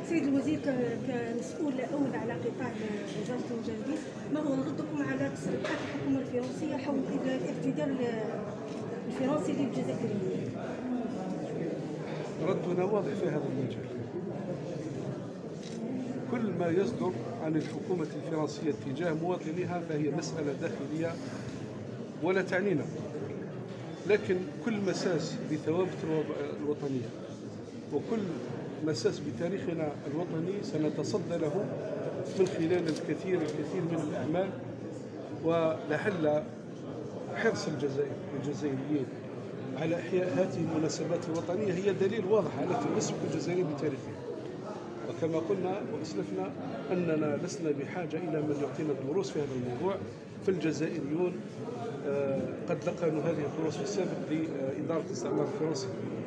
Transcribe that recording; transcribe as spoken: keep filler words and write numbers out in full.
سيد الوزير كمسؤول اول على قطاع وزاره المجاهدين، ما هو ردكم على تصريحات الحكومه الفرنسيه حول الاعتذار الفرنسي للجزائريين؟ ردنا واضح في هذا المجال. كل ما يصدر عن الحكومة الفرنسية تجاه مواطنيها فهي مسألة داخلية ولا تعنينا، لكن كل مساس بثوابت الوطنية وكل مساس بتاريخنا الوطني سنتصدى له من خلال الكثير الكثير من الأعمال. ولعل حرص الجزائر والجزائريين على إحياء هذه المناسبات الوطنية هي دليل واضح على تمسك الجزائر بتاريخها. وكما قلنا وأسلفنا أننا لسنا بحاجة إلى من يعطينا الدروس في هذا الموضوع، فالجزائريون قد لقنوا هذه الدروس في السابق لإدارة الاستعمار الفرنسي.